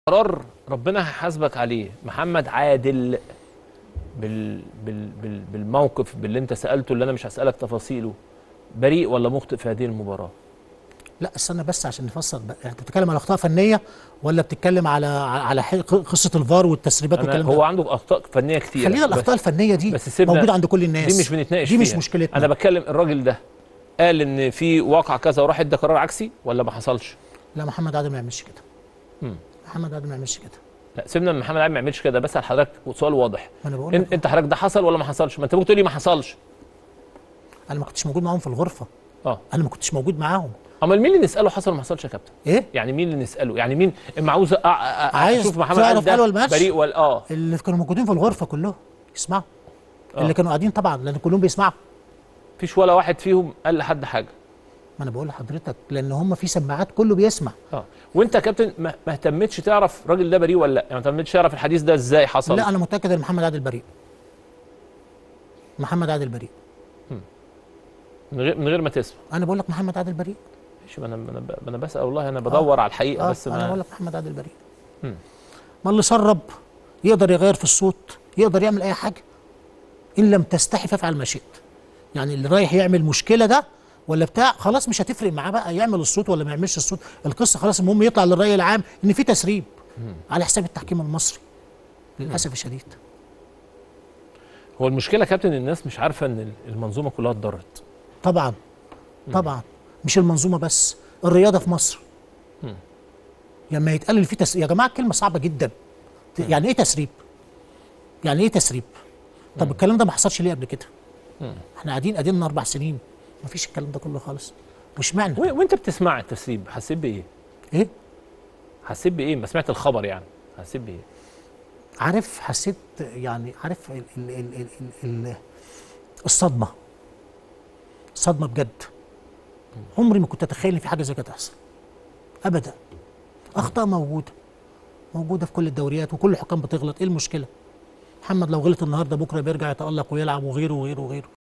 قرار ربنا هيحاسبك عليه. محمد عادل بالموقف باللي انت سألته، اللي انا مش هسألك تفاصيله، بريء ولا مخطئ في هذه المباراة؟ لا استنى بس عشان نفسر بقى، يعني انت بتتكلم على اخطاء فنيه ولا بتتكلم على قصه الفار والتسريبات والكلام ده؟ هو عنده اخطاء فنيه كتير. خلينا الاخطاء الفنيه دي بس موجوده عند كل الناس، دي مش بنتناقش دي فيها. مش مشكلتنا. انا بتكلم الراجل ده قال ان في واقع كذا وراح ادى قرار عكسي ولا ما حصلش؟ لا محمد عادل ما يعملش كده. محمد عادل ما يعملش كده. لا سيبنا من محمد عادل ما يعملش كده، بس حضرتك سؤال واضح. ما انا بقول انت حضرتك ده حصل ولا ما حصلش؟ ما انت ممكن تقول لي ما حصلش. انا ما كنتش موجود معاهم في الغرفه. انا ما كنتش موجود معاهم. امال مين اللي نساله حصل ولا ما حصلش يا كابتن؟ ايه يعني مين اللي نساله؟ يعني مين اما عاوز اشوف محمد عادل ده بريء ولا اللي كانوا موجودين في الغرفه كلهم يسمعوا. اللي كانوا قاعدين طبعا لان كلهم بيسمعوا. مفيش ولا واحد فيهم قال لحد حاجه. ما انا بقول لحضرتك لان هم في سماعات كله بيسمع. وانت يا كابتن ما اهتمتش تعرف الراجل ده بريء ولا لا؟ يعني ما اهتمتش تعرف الحديث ده ازاي حصل؟ لا انا متاكد ان محمد عادل بريء. محمد عادل بريء. من غير ما تسمع. انا بقول لك محمد عادل بريء. ماشي. انا بسال والله، انا بدور على الحقيقه. بس انا بقول لك محمد عادل بريء. ما اللي سرب يقدر يغير في الصوت، يقدر يعمل اي حاجه ان لم تستحي فافعل ما شئت. يعني اللي رايح يعمل مشكله ده ولا بتاع خلاص مش هتفرق معاه بقى يعمل الصوت ولا ما يعملش الصوت، القصه خلاص المهم يطلع للراي العام ان في تسريب على حساب التحكيم المصري للاسف الشديد. هو المشكله يا كابتن الناس مش عارفه ان المنظومه كلها اتضرت. طبعا طبعا مش المنظومه بس، الرياضه في مصر. لما يتقال ان في تسريب يا جماعه كلمه صعبه جدا. يعني ايه تسريب؟ يعني ايه تسريب؟ طب الكلام ده ما حصلش ليه قبل كده؟ احنا قاعدين لنا 4 سنين ما فيش الكلام ده كله خالص. واشمعنى؟ وانت بتسمع التسريب حسيت بايه؟ ايه؟ حسيت بايه؟ ما سمعت الخبر يعني حسيت بايه؟ عارف حسيت يعني عارف الصدمه. صدمه بجد. عمري ما كنت اتخيل ان في حاجه زي كده تحصل. ابدا. اخطاء موجوده في كل الدوريات وكل الحكام بتغلط، ايه المشكله؟ محمد لو غلط النهارده بكره بيرجع يتالق ويلعب وغيره وغيره وغيره.